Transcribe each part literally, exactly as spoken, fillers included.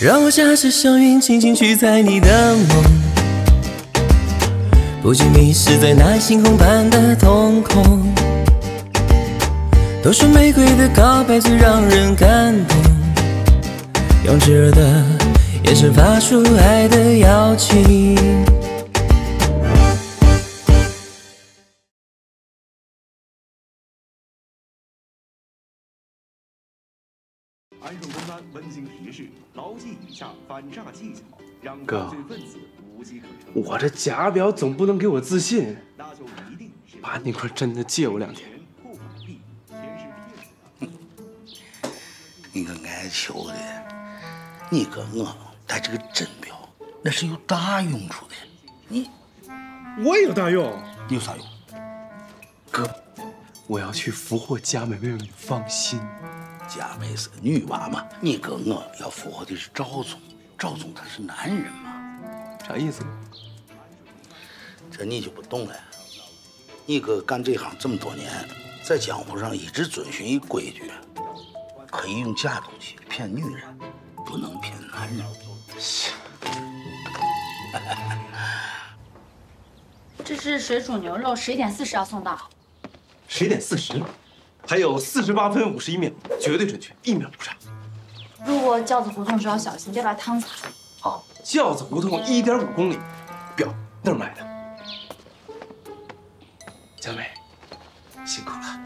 让我驾驶祥云轻轻去载你的梦，不惧迷失在那星空般的瞳孔。都说玫瑰的告白最让人感动，用炙热的眼神发出爱的邀请。 安顺公安温馨提示：牢记以下反诈技巧，让哥， 犯罪分子无机可乘。 我这假表总不能给我自信，把那块真的借我两天。 你个爱球的，你跟我带这个真表，那是有大用处的。你， 我也有大用。 你有啥用？ 哥，我要去俘获佳美妹妹，放心。 佳美是个女娃嘛，你跟我要俘获的是赵总，赵总他是男人嘛。 啥意思？ 这你就不懂了。你哥干这行这么多年，在江湖上一直遵循一规矩。可以用假东西骗女人，不能骗男人。 这是水煮牛肉，十一点四十要送到。 十一点四十，还有四十八分五十一秒，绝对准确，一秒不差。 路过轿子胡同时要小心，别把汤洒。 好，轿子胡同一点五公里，表那儿买的。佳美，辛苦了。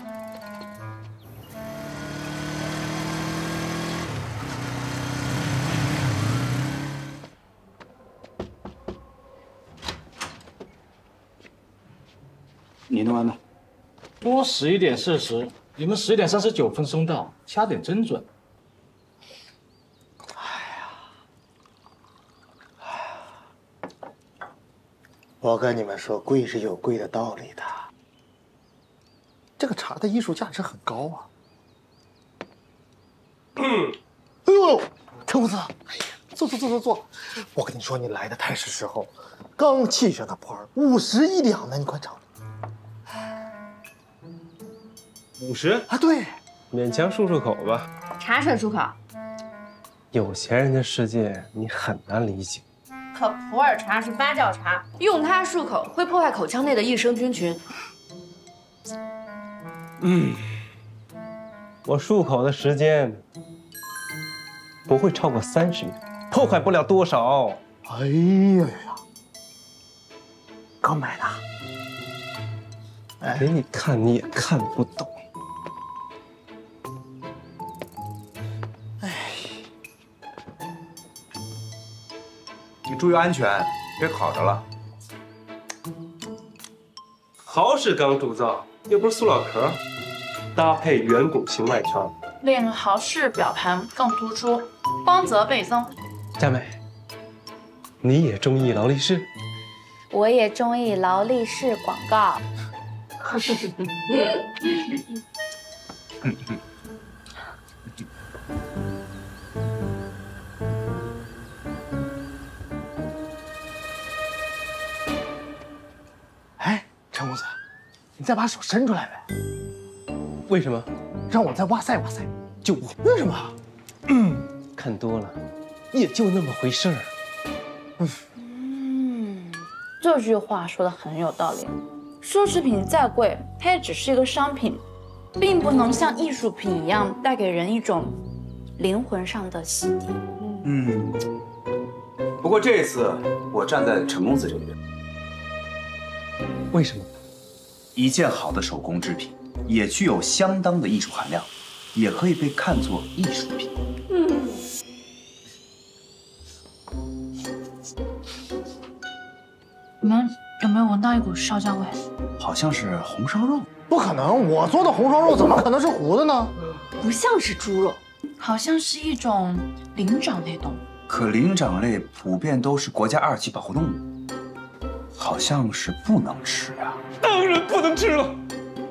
你弄完了？我十一点四十，你们十一点三十九分送到，掐点真准。 我跟你们说，贵是有贵的道理的。这个茶的艺术价值很高啊。嗯，哎呦，陈公子，哎呀，坐坐坐坐坐。我跟你说，你来的太是时候，刚沏上的普洱，五十一两呢，你快尝。 五十啊？对， 勉强漱漱口吧。 茶水漱口。 有钱人的世界你很难理解。 可普洱茶是发酵茶，用它漱口会破坏口腔内的益生菌群。 嗯，我漱口的时间不会超过三十秒，破坏不了多少。 哎呀呀，刚买的， 哎，给你看你也看不懂。 你注意安全，别烤着了。 好使钢铸造，又不是塑料壳，搭配圆拱形外窗， 令豪式表盘更突出，光泽倍增。 佳美，你也中意劳力士？ 我也中意劳力士广告。 哎，陈公子，你再把手伸出来呗。 为什么？ 让我再哇塞哇塞。 就我为什么？ 嗯，看多了，也就那么回事儿。 嗯。 嗯，这句话说的很有道理。奢侈品再贵，它也只是一个商品，并不能像艺术品一样带给人一种灵魂上的洗涤。 嗯，不过这次我站在陈公子这边。 为什么？ 一件好的手工制品也具有相当的艺术含量，也可以被看作艺术品。 嗯。你们有没有闻到一股烧焦味？ 好像是红烧肉。 不可能，我做的红烧肉怎么可能是糊的呢？ 不像是猪肉，好像是一种灵长类动物。 可灵长类普遍都是国家二级保护动物，好像是不能吃啊。 当然不能吃了。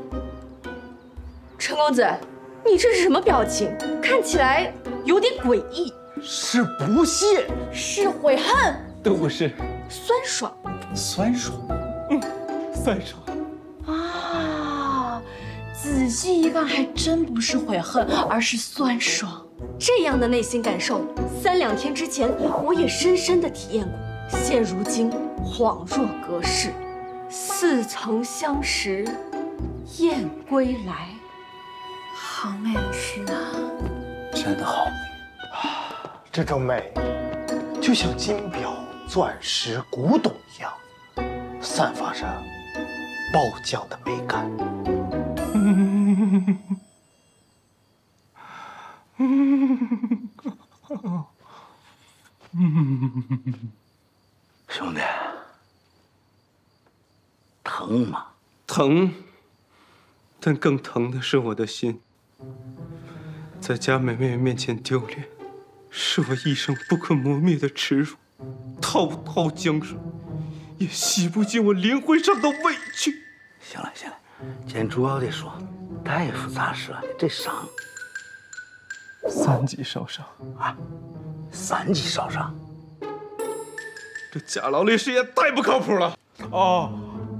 陈公子，你这是什么表情？看起来有点诡异。 是不屑， 是悔恨， 都不是。 酸爽， 酸爽， 嗯，酸爽。 啊，仔细一看，还真不是悔恨，而是酸爽。 这样的内心感受，三两天之前我也深深的体验过。现如今恍若隔世，似曾相识，燕归来。 好美的诗啊！ 真好。 这种美，就像金表、钻石、古董一样，散发着爆浆的美感。 兄弟，疼吗？ 疼，但更疼的是我的心。在佳美妹妹面前丢脸，是我一生不可磨灭的耻辱。滔滔江水，也洗不尽我灵魂上的委屈。 行了行了，今主要的说，大夫咋说的？这伤三级烧伤啊，三级烧伤。 这贾老律师也太不靠谱了啊！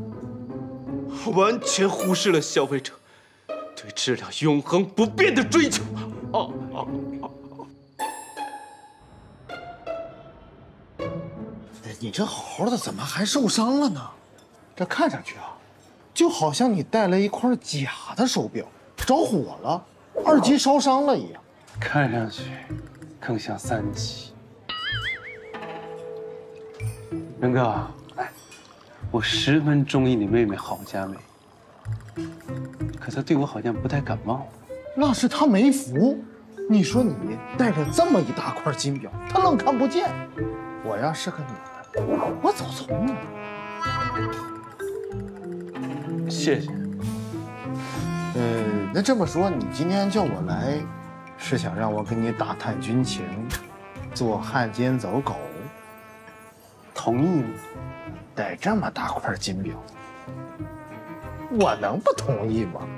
完全忽视了消费者对质量永恒不变的追求啊啊啊！ 你这好好的，怎么还受伤了呢？这看上去啊，就好像你戴了一块假的手表，着火了，二级烧伤了一样。 看上去更像三级。仁哥，哎，我十分中意你妹妹郝佳美，可她对我好像不太感冒。 那是她没服。你说你戴着这么一大块金表，她愣看不见。我要是个女的，我早从了。 谢谢。 呃，那这么说，你今天叫我来，是想让我跟你打探军情，做汉奸走狗？同意吗？戴这么大块金表，我能不同意吗？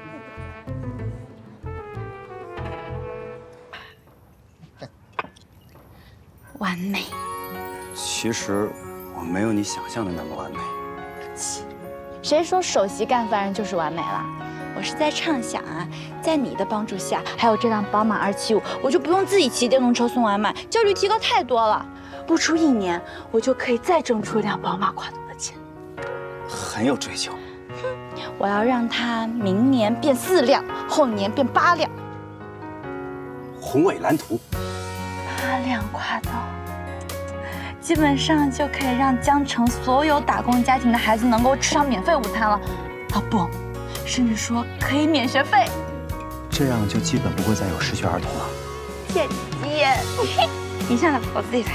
完美。 其实我没有你想象的那么完美。 谁说首席干饭人就是完美了？我是在畅想啊，在你的帮助下，还有这辆宝马二七五，我就不用自己骑电动车送外卖，效率提高太多了。不出一年，我就可以再挣出一辆宝马跨度的钱。 很有追求。 哼，我要让它明年变四辆，后年变八辆。 宏伟蓝图。 八辆跨度，基本上就可以让江城所有打工家庭的孩子能够吃上免费午餐了。啊不，甚至说可以免学费。 这样就基本不会再有失学儿童了。 姐姐，你上来，我自己来。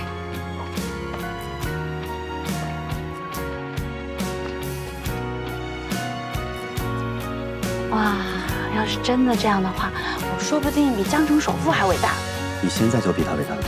哇，要是真的这样的话，我说不定比江城首富还伟大。 你现在就比他伟大得多。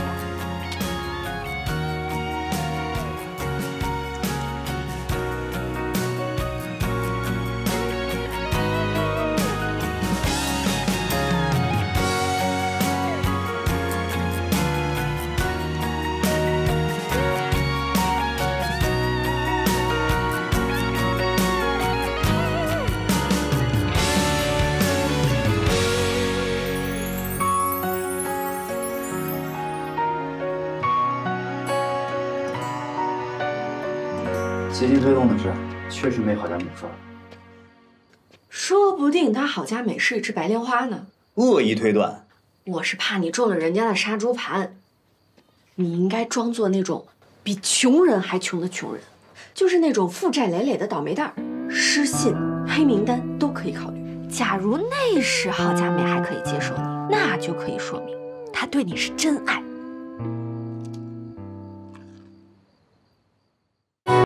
协进推动的事确实没郝佳美份儿， 说不定他郝佳美是一只白莲花呢。 恶意推断。 我是怕你中了人家的杀猪盘，你应该装作那种比穷人还穷的穷人，就是那种负债累累的倒霉蛋儿，失信、黑名单都可以考虑。假如那时郝佳美还可以接受你，那就可以说明她对你是真爱。